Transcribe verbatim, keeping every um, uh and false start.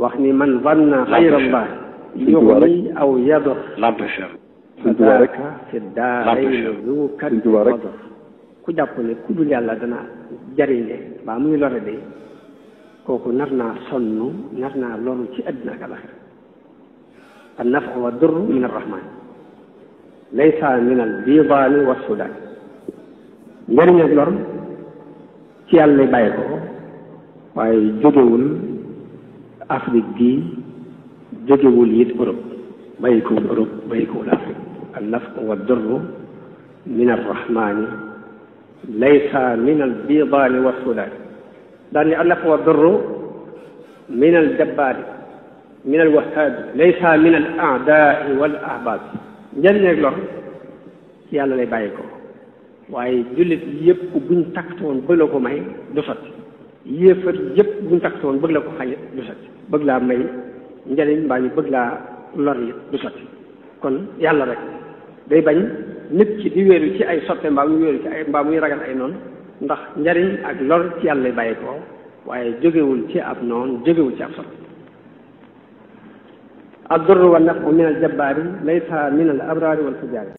wax ni man vanna xayrallah yuxni aw yadur fadaaka fi daarayni zu kaddi wadar ku jàpp ne ku dul yàlla dana jariñe baa muy lore de kooku nar naa sonn nar naa loru ci àddina ak alaxira an nafu wa dur min arrahman laysa min al bidaani wa sudaan njëriñ ak lor ci yàlla lay bàyyi ko waaye jógewul Afrique gi jógewul it Europe bàyyikowul Europe bàyyikowul Afrique an nafu wa dur min arrahmani laysa min al bidaani wa sudaan daal ni an nafu wa dur min al jabbaari min al wahaabi laysa min al aadaai wal ahbaab njëriñ ak lor ci yàlla lay bàyyi ko waaye jullit yëpp buñ taktoon bëgg la ko may du sotti yéefar yëpp buñ taktoon bëgg la ko xañ du sotti bëgg laa may njëriñ mbaa ñu bëgg laa lor yi du sotti kon yàlla rek day bañ nit ki di wéeru ci ay sotte mbaa muy wéeru ci ay mbaa muy ragal ay noonu ndax njëriñ ak lor ci yàlla lay bàyyi ko waaye jógewul ci ab noonu jógewul ci ab sotti ad-durru wa nafu min al jabbaari laysa min al abraari wal fujaari